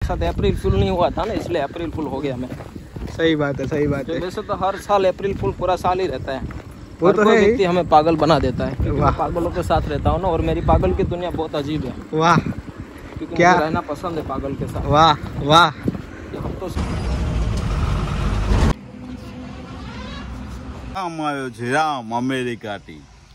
साथ April fool नहीं हुआ था ना, इसलिए अप्रैल फुल हो गया मैं। सही बात है, सही बात है। वैसे तो हर साल अप्रैल फुल पूरा साल ही रहता है, वो तो है, व्यक्ति हमें पागल बना देता है, क्योंकि मैं पागलों के साथ रहता हूँ ना, और मेरी पागल की दुनिया बहुत अजीब है। वाह, क्योंकि क्या मुझे रहना पसंद है पागल के साथ। वाह वाह। हम तो રામ આવ્યો છે, રામ અમેરિકાથી।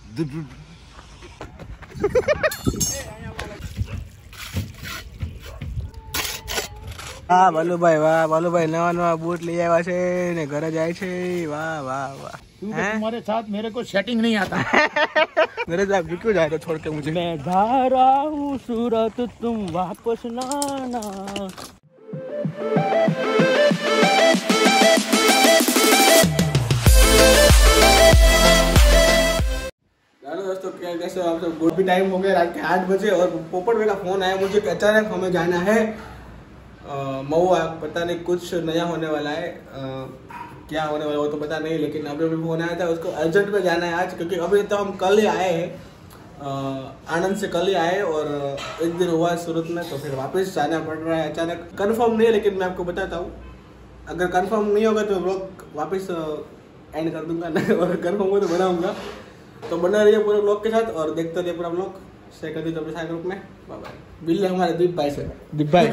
વાહ બાલુભાઈ, વાહ બાલુભાઈ, નવા નવા બૂટ લઈ આવ્યા છે ને ઘરે જાય છે। વાહ वाह वाह। तुम्हारे साथ मेरे को सेटिंग नहीं आता। मेरे साथ क्यों जाए तो छोड़ के मुझे। मैं जा रहा हूँ सूरत, तुम वापस ना आना। दोस्तों क्या कैसे हो आप सब? गुड भी टाइम हो गया, रात के 8 बजे, और पोपट भाई का फोन आया मुझे कि अचानक हमें जाना है महुआ। पता नहीं कुछ नया होने वाला है, क्या होने वाला वो तो पता नहीं, लेकिन अभी भी फोन आया था, उसको अर्जेंट में जाना है आज, क्योंकि अभी तो हम कल ही आए हैं, आनंद से कल ही आए, और एक दिन हुआ है सूरत में, तो फिर वापस जाना पड़ रहा है अचानक। कंफर्म नहीं है, लेकिन मैं आपको बताता हूँ, अगर कंफर्म नहीं होगा तो ब्लॉग वापस एंड कर दूंगा, नहीं और कंफर्म हो तो बनाऊंगा। तो बना रहिए पूरे ब्लॉग के साथ और देखते रहिए पूरा ब्लॉग। शेयर कर दीजिए अपने सारे ग्रुप में। Bye bye. बिल्ली हमारे दीप भाई से। दीप भाई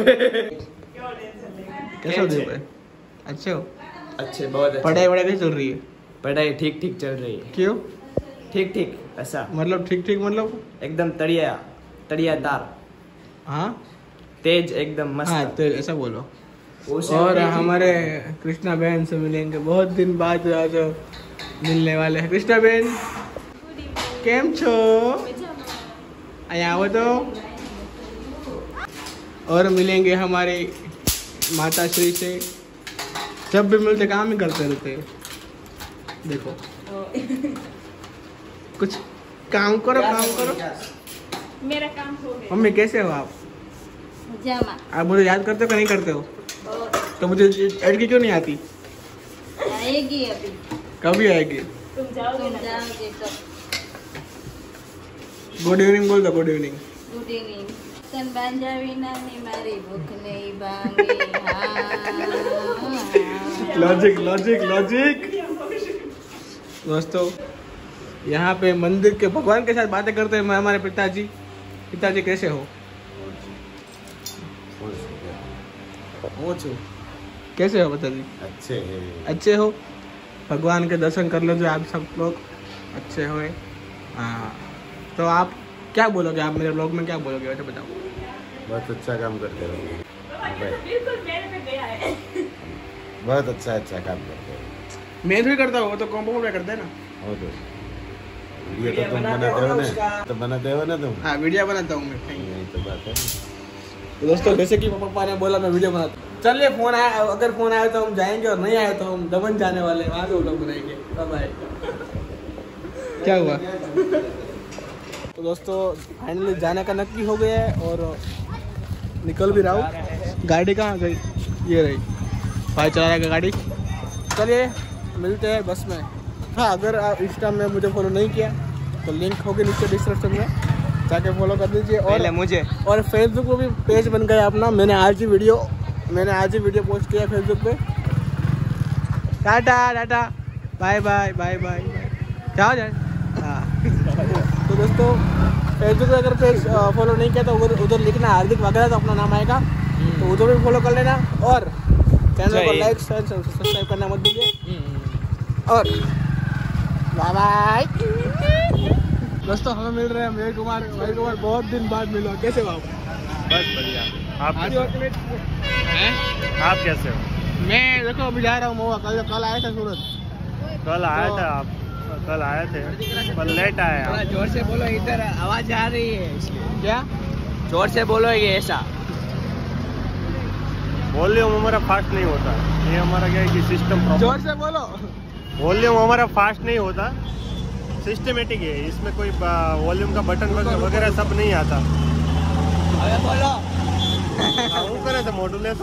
कैसे हो दीप भाई? अच्छे हो? अच्छे, बहुत अच्छे। पढ़ाई वढ़ाई कैसे चल रही है? पढ़ाई ठीक ठीक चल रही है। क्यों ठीक ठीक? ऐसा मतलब ठीक ठीक मतलब एकदम तड़िया तड़ियादार। हाँ तेज एकदम मस्त। हाँ तो ऐसा बोलो। और हमारे कृष्णा बहन से मिलेंगे, बहुत दिन बाद आज मिलने वाले हैं। कृष्णा बहन केम छो? आया तो। और मिलेंगे हमारे माता श्री से, जब भी मिलते काम ही करते रहते। देखो कुछ काम करो, काम करो। मेरा काम हो गया। मम्मी कैसे हो आप? जामा। आप मुझे याद करते हो कि नहीं करते हो? तो मुझे लड़की क्यों नहीं आती? आएगी अभी। कभी आएगी? तुम जाओगे तो। गुड इवनिंग बोल दो। Good evening. Good evening. तन बांजा विना नी मारी भूख नहीं भांगे। Logic logic logic. दोस्तों यहाँ पे मंदिर के भगवान के साथ बातें करते हैं हमारे पिताजी। पिताजी कैसे हो? कैसे हो पिताजी? अच्छे हैं। अच्छे हो? भगवान के दर्शन कर लो जो आप सब लोग अच्छे हुए। हाँ तो आप क्या बोलोगे? आप मेरे ब्लॉग में क्या बोलोगे वैसे बताओ। बहुत अच्छा काम करते हो, बिल्कुल मेरे पे गया है। बहुत अच्छा काम करते हो। मैं भी करता हूँ, वो तो कॉम्बो में करते हैं ना। हो तो वीडियो तो तुम बनाते हो ना, तो बनाते हो ना तुम। हाँ वीडियो बनाता हूँ मैं। यही तो बात है। तो दोस्तों जैसे कि पापा ने बोला मैं वीडियो बनाता हूँ। चलिए फोन आया, अगर फोन आया तो हम जाएंगे, और नहीं आया तो हम दमन जाने वाले हैं, वहाँ से व्लॉग बनाएंगे। बाय। क्या हुआ? तो दोस्तों फाइनली जाने का नक्की हो गया है, और निकल भी रहा हूँ। गाड़ी कहाँ गई? ये रही, भाई चला रहेगा गाड़ी। चलिए मिलते हैं बस में। हाँ अगर आप इंस्टा में मुझे फॉलो नहीं किया तो लिंक होगी नीचे डिस्क्रिप्शन में, जाके फॉलो कर दीजिए। और मुझे और फेसबुक पे भी पेज बन गया अपना। मैंने आज ही वीडियो पोस्ट किया फेसबुक पे। Tata tata bye bye bye bye क्या जाए। हाँ तो दोस्तों फेसबुक पे अगर पेज फॉलो नहीं किया तो उधर लिखना हार्दिक वगैरह, तो अपना नाम आएगा, तो उधर भी फॉलो कर लेना। और चैनल को लाइक शेयर सब्सक्राइब करना मत भूलिए। और बाय बाय। दोस्तों हमें मिल रहे हैं मयूर कुमार। मयूर कुमार बहुत दिन बाद मिलो, कैसे हो आप? बस बढ़िया। आप कैसे हो? मैं देखो अभी जा रहा हूँ महुआ। कल आया था सूरत। कल आया था आप? कल आए थे पर लेट आए आप। जोर से बोलो, इधर आवाज आ रही है इसलिए। क्या जोर से बोलो ये ऐसा। वॉल्यूम हमारा फास्ट नहीं होता, ये हमारा क्या है कि सिस्टम। जोर से बोलो। वॉल्यूम हमारा फास्ट नहीं होता, सिस्टमेटिक है। इसमें कोई वॉल्यूम का बटन वगैरह सब नहीं आता। अरे बोलो। वो करे तो मॉड्यूल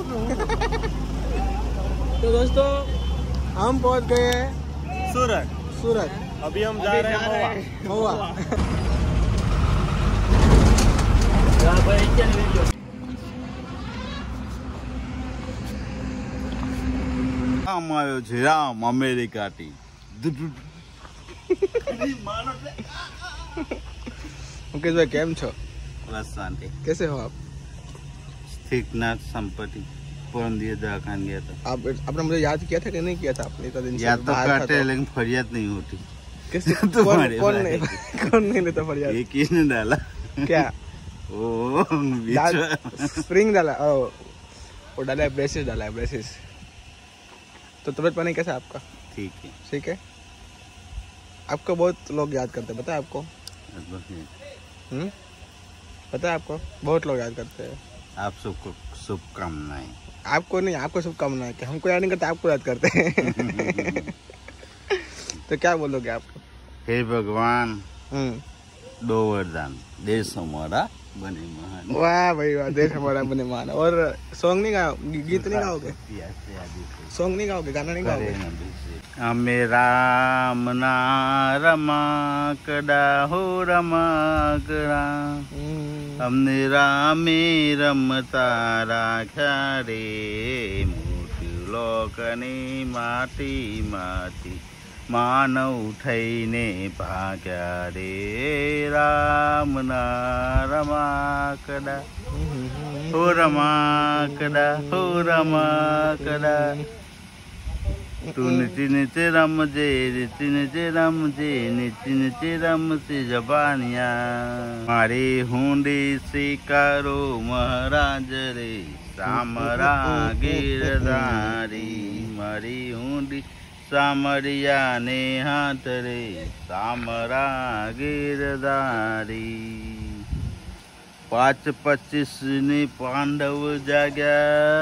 तो दोस्तों हम पहुंच गए हैं सूरत। अभी हम जा रहे हैं महुआ। આમ આવ્યો છે રામ અમેરિકાથી मुकेश भाई केम छो? बस शांति कैसे हो आप? ठीकनाथ संपत्ति पूर्ण दिए दवाखान गया था। आपने मुझे याद किया था कि नहीं किया था? आपने इतना दिन याद तो करते हैं लेकिन फरियाद नहीं होती। कैसे? कौन नहीं लेता फरियाद? ये किसने डाला? क्या? ओ स्प्रिंग डाला? वो डाला है, ब्रेसेस डाला है, ब्रेसेस। तो तबीयत पानी कैसा है आपका? ठीक है। ठीक है। आपको बहुत लोग याद करते हैं, पता है आपको? पता है आपको? बहुत लोग याद करते हैं। आप सबको शुभकामनाएं। आपको नहीं, आपको शुभकामनाएं। कि हमको याद नहीं करते, आपको याद करते हैं। तो क्या बोलोगे आप? हे भगवान, 2 वरदान, देश हमारा बने महान। वाह भाई वाह, देश हमारा बने महान। और सॉन्ग नहीं गाओ, गीत नहीं गाओगे? सॉन्ग नहीं गाओगे, गाना नहीं गाओगे? અમે રામ ના રમકડા હો રમકડા અમને રામે રમતા રાખ્યા રે મોટી લોકની માટી માટી માનવ થઈને ભાગ્યા રે રામ ના રમકડા હો રમકડા હો રમકડા तू नीचे नीचे रमजे नीचे नीचे रमजे नीचे नीचे रमसे जबानिया मारी हुंडी शिकारो महाराज रे सामरा गिरधारी मारी हुंडी सामरिया ने हाथ रे सामरा गिरधारी 5-25 ने पांडव जाग्या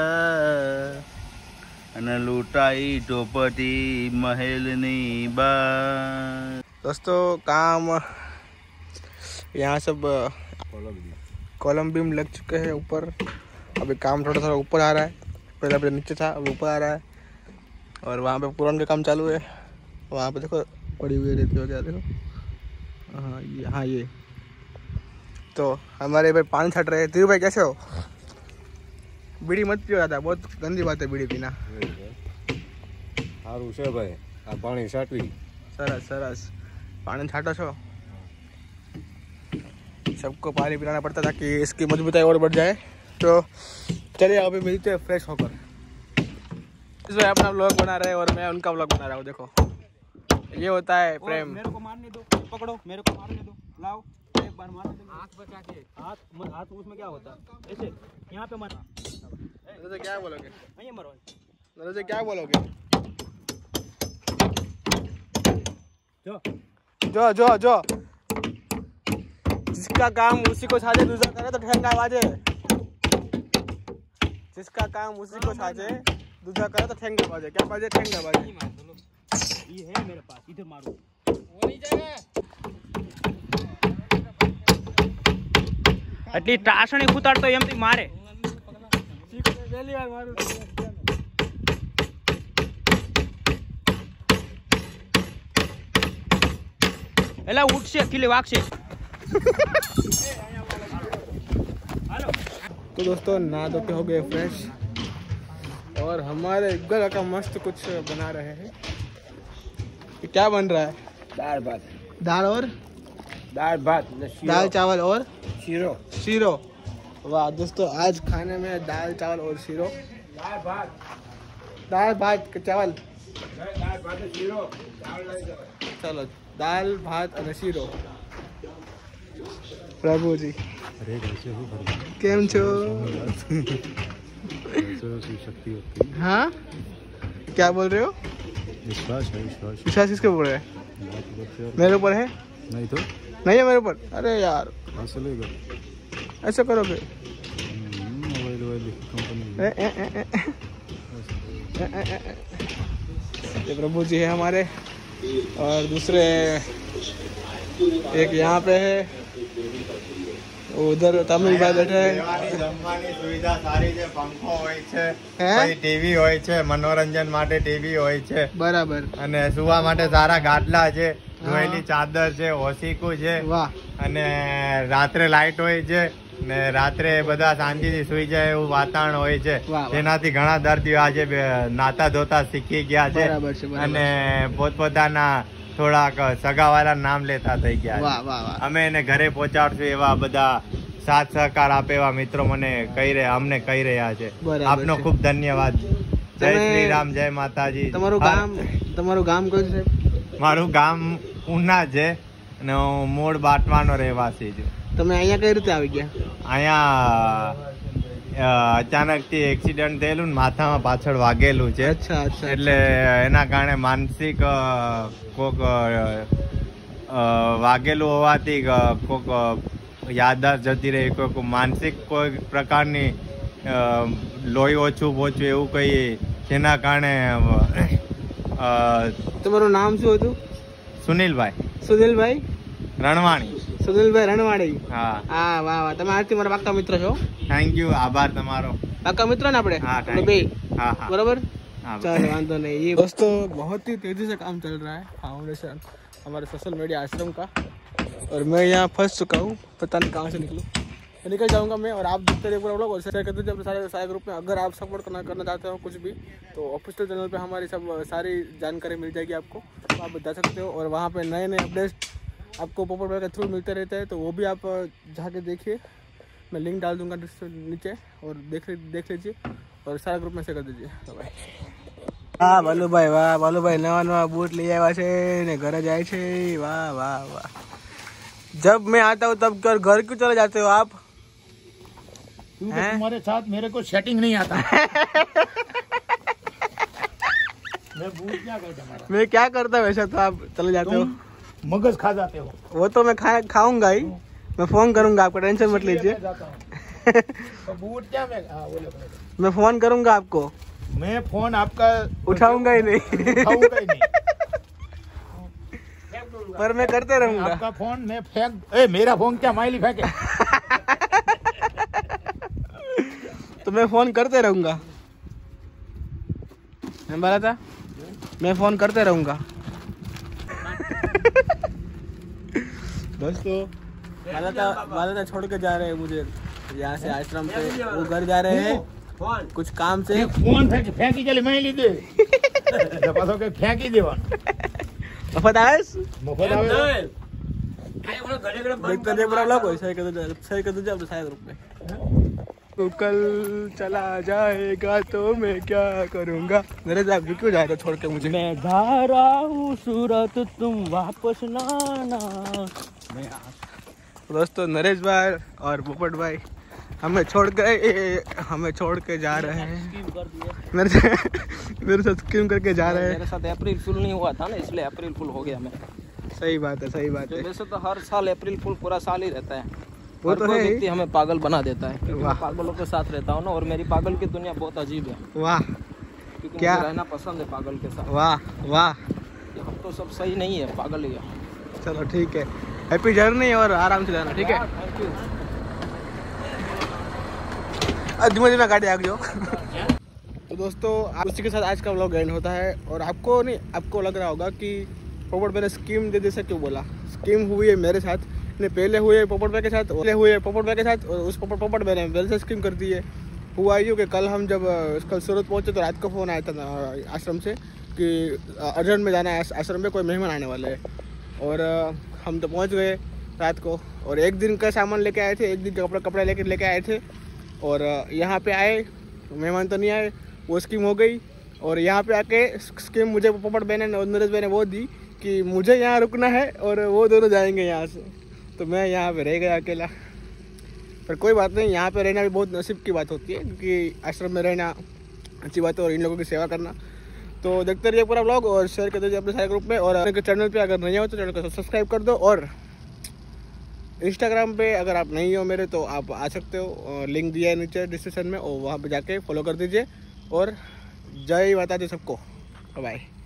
અને લૂંટાઈ ટોપટી મહેલની બાર। दोस्तों काम यहाँ सब कॉलम बीम लग चुके हैं ऊपर। अभी काम थोड़ा थोड़ा ऊपर आ रहा है, पहले अपने नीचे था, अब ऊपर आ रहा है। और वहाँ पे पुरान का काम चालू है। वहाँ पे देखो पड़ी हुई रेती वगैरह देखो। हाँ ये तो हमारे भाई पानी छट रहे हैं। धीरू भाई कैसे हो? बीड़ी मत पियो दादा, बहुत गंदी बात है बीड़ी पीना। સારું છે ભાઈ, આ પાણી છાંટવી। सरस सरस पानी छाटो छो। सबको पानी पिलाना पड़ता ताकि इसकी मजबूताई और बढ़ जाए। तो चलिए अभी मिलते हैं फ्रेश होकर। इसमें अपना व्लॉग बना रहे हैं और मैं उनका व्लॉग बना रहा हूँ। देखो ये होता है प्रेम। मेरे को मारने दो, पकड़ो, मेरे को मारने दो, लाओ एक बार मार दो। हाथ बचा के, हाथ उसमें क्या होता है? ऐसे यहाँ पे मारना। नरोजे क्या बोलोगे? नहीं मरो। नरोजे क्या बोलोगे? जो जो जो जो जिसका काम उसी को साझे दूसरा करे तो ठेंगा बाजे। जिसका काम उसी को साझे दूसरा करे तो ठेंगा बाजे। क्या बाजे? ठेंगा बाजे। ये है मेरे पास, इधर मारो। वो नहीं जाएगा। એટલી ટાસણી ઉતારતો એમથી મારે। પહેલી વાર મારું। એલા ઉઠશે કિલે વાગશે। तो दोस्तों नहा धो के हो गए फ्रेश और हमारे घर का मस्त कुछ बना रहे हैं। ये क्या बन रहा है? दाल भात। दाल और दाल भात, दाल चावल और शीरो। शीरो। वाह दोस्तों, आज खाने में दाल चावल और शीरो। दाल भात, दाल भात चावल। दाल भात शीरो। चलो दाल भात और शीरो। प्रभु जी केम छो? हाँ क्या बोल रहे हो? विश्वास है, विश्वास। विश्वास किसके ऊपर है? मेरे ऊपर है? नहीं तो नहीं है मेरे ऊपर। अरे यार ऐसा करोगे? ये प्रभु जी है हमारे और दूसरे एक यहाँ पे है, उधर तमिल भाई बैठे हैं। જમવાની સુવિધા સારી છે, પંખો હોય છે, પછી ટીવી હોય છે, મનોરંજન માટે ટીવી હોય છે બરાબર, અને સુવા માટે સારા ગાદલા છે, ધોયેલી ચાદર છે, ઓશીકું છે, વાહ, અને રાત્રે લાઈટ હોય છે, ને રાત્રે બધા શાંતિથી સુઈ જાય એવું વાતાવરણ હોય છે, વાહ, વાહ. જેનાથી ઘણા દર્દીઓ આજે નાતા ધોતા શીખી ગયા છે બરાબર છે, બરાબર. અને પોતપોતાના થોડાક સગાવાલા નામ લેતા થઈ ગયા વાહ છે. વાહ વાહ. અમે એને ઘરે પહોંચાડશું એવા બધા સાથ સહકાર આપે એવા મિત્રો મને અમને કહી રહ્યા છે. બરાબર આપનો છે. ખૂબ ધન્યવાદ. જય તમે- શ્રી રામ, જય માતાજી. તમારું ગામ કયું છે સાહેબ? મારું ગામ ઉના છે અને હું મૂળ બાટવાનો રહેવાસી છું. તમે અહીંયા કઈ રીતે આવી ગયા? અહીંયા અચાનક થી એક્સિડન્ટ થયેલું ને માથામાં પાછળ વાગેલું છે, અચ્છા અચ્છા. એટલે એના કારણે માનસિક કોક વાગેલું હોવાથી કોક યાદદાસ્ત જતી રહી, કોઈક માનસિક કોઈ પ્રકારની લોહી ઓછું પોચું એવું કઈ, જેના કારણે તમારું નામ શું હતું? સુનિલભાઈ સુનિલભાઈ રણવાણી. સુનિલભાઈ રણવાણી. હા, હા વાહ વાહ. તમે આજથી મારા પાક્કા મિત્ર છો. થેન્ક યુ, આભાર તમારો. પાક્કા મિત્ર ને આપણે? हाँ, આપણે બે हाँ हाँ बराबर. हाँ, चलो वांदो नहीं. ये दोस्तों बहुत ही तेजी से काम चल रहा है फाउंडेशन हमारे सोशल मीडिया आश्रम का, और मैं यहाँ फंस चुका हूँ, पता नहीं कहाँ से निकलूँ. निकल जाऊंगा मैं, और आप देखते रहिए पूरा व्लॉग और शेयर करते रहिए अपने सारे ग्रुप में. अगर आप सपोर्ट करना चाहते हो कुछ भी, तो ऑफिशियल चैनल पे हमारी सब सारी जानकारी मिल जाएगी आपको, तो आप बता सकते हो. और वहाँ पे नए नए अपडेट्स आपको पोपट भाई के थ्रू मिलते रहते हैं, तो वो भी आप जाके देखिए. मैं लिंक डाल दूंगा नीचे, और देख लीजिए, और सारा ग्रुप में शेयर कर दीजिए. बाय. वाह बालूभाई, वाह बालूभाई, नवा नवा बूट ले आया છે ને ઘરે જાય છે. वाह वाह वाह. जब मैं आता हूँ तब घर क्यों चले जाते हो आप? क्योंकि तुम्हारे साथ मेरे को सेटिंग नहीं आता. मैं बूट क्या करता हूँ? मैं क्या करता हूँ वैसे, तो आप चले जाते हो. मगज खा जाते हो. वो तो मैं खाऊंगा ही. मैं फोन करूंगा आपको, टेंशन मत लीजिए. तो बूट क्या मैं फोन करूंगा आपको. मैं फोन आपका उठाऊंगा ही नहीं. उठाऊंगा ही नहीं. पर मैं करते रहूंगा. आपका फोन मैं फेंक. मेरा फोन क्या माइली फेंके? तो मैं फोन करते रहूंगा. मैं बोला था मैं फोन करते रहूंगा. दोस्तों वाला छोड़ के जा रहे हैं मुझे यहाँ से आश्रम पे. वो घर जा रहे हैं कुछ काम से. फोन फेंकी चले मैं ली दे. पाછો કે ફેંકી દેવાનો. મફત આવે મફત આવે. देखते देख पूरा ब्लॉग हो. शेयर कर दीजिए अपने सारे ग्रुप में. तो कल चला जाएगा तो मैं क्या करूँगा. मेरे साथ क्यों जा रहे हो छोड़ के मुझे? मैं जा रहा हूँ सूरत, तुम वापस ना आना. दोस्तों नरेश भाई और पोपट भाई हमें छोड़ के जा रहे हैं. मेरे साथ स्कीम करके जा रहे हैं. मेरे साथ अप्रैल फुल नहीं हुआ था ना, इसलिए अप्रैल फुल हो गया मैं. सही बात है, सही बात है. वैसे तो हर साल अप्रैल फुल पूरा साल ही रहता है. वो तो हर कोई है ही. व्यक्ति हमें पागल बना देता है, क्योंकि वाह. मैं पागलों के साथ रहता हूँ ना, और मेरी पागल की दुनिया बहुत अजीब है, वाह क्योंकि क्या? मुझे रहना पसंद है पागल के साथ. वाह वाह. हम तो सब सही नहीं है, पागल ही है. चलो ठीक है, हैप्पी जर्नी और आराम से जाना. ठीक है. Thank you. धीमे धीमे गाड़ी आ गई. तो दोस्तों उसी के साथ आज का व्लॉग एंड होता है. और आपको लग रहा होगा कि पोपट भाई ने स्कीम दे जैसे क्यों बोला. स्कीम हुई है मेरे साथ, ने पहले हुए पोपट भाई के साथ, और उस पोपट भाई ने मेरे से स्कीम कर दी है. हुआ यूँ कि कल हम जब सूरत पहुंचे तो रात को फ़ोन आया था आश्रम से कि अर्जेंट में जाना है आश्रम में, कोई मेहमान आने वाले हैं. और हम तो पहुंच गए रात को, और एक दिन का सामान लेके आए थे, एक दिन का कपड़े लेके आए थे. और यहाँ पे आए, मेहमान तो नहीं आए, वो स्कीम हो गई. और यहाँ पे आके स्कीम मुझे पोपट बहन और नरेश भाई ने वो दी कि मुझे यहाँ रुकना है और वो दोनों जाएंगे यहाँ से. तो मैं यहाँ पे रह गया अकेला. पर कोई बात नहीं, यहाँ पे रहना भी बहुत नसीब की बात होती है, क्योंकि आश्रम में रहना अच्छी बात है, और इन लोगों की सेवा करना. तो देखते रहिए पूरा व्लॉग और शेयर कर दीजिए अपने सारे ग्रुप में. और चैनल पे अगर नहीं हो तो चैनल को सब्सक्राइब कर दो. और इंस्टाग्राम पे अगर आप नहीं हो मेरे तो आप आ सकते हो, लिंक दिया है नीचे डिस्क्रिप्शन में, और वहाँ पे जाके फॉलो कर दीजिए. और जय माता दी सबको. बाय.